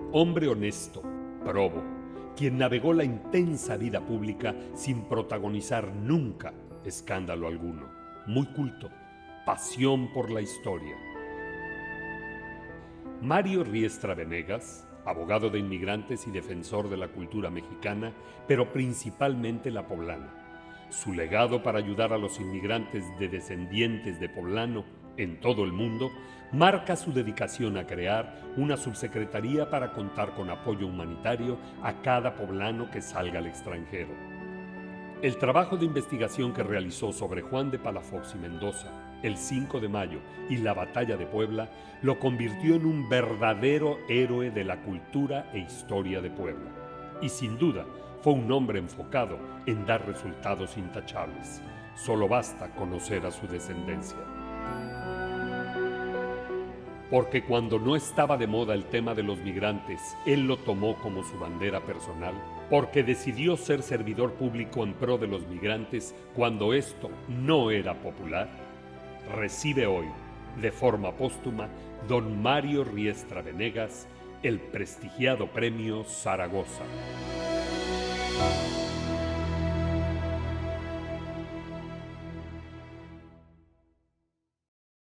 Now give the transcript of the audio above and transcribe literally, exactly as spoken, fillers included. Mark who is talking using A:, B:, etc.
A: Hombre honesto, probo, quien navegó la intensa vida pública sin protagonizar nunca escándalo alguno. Muy culto, pasión por la historia. Mario Riestra Venegas, abogado de inmigrantes y defensor de la cultura mexicana, pero principalmente la poblana. Su legado para ayudar a los inmigrantes de descendientes de poblano en todo el mundo marca su dedicación a crear una subsecretaría para contar con apoyo humanitario a cada poblano que salga al extranjero. El trabajo de investigación que realizó sobre Juan de Palafox y Mendoza, el cinco de mayo y la Batalla de Puebla lo convirtió en un verdadero héroe de la cultura e historia de Puebla. Y sin duda fue un hombre enfocado en dar resultados intachables. Solo basta conocer a su descendencia. Porque cuando no estaba de moda el tema de los migrantes, él lo tomó como su bandera personal, porque decidió ser servidor público en pro de los migrantes cuando esto no era popular, recibe hoy, de forma póstuma, don Mario Riestra Venegas, el prestigiado Premio Zaragoza.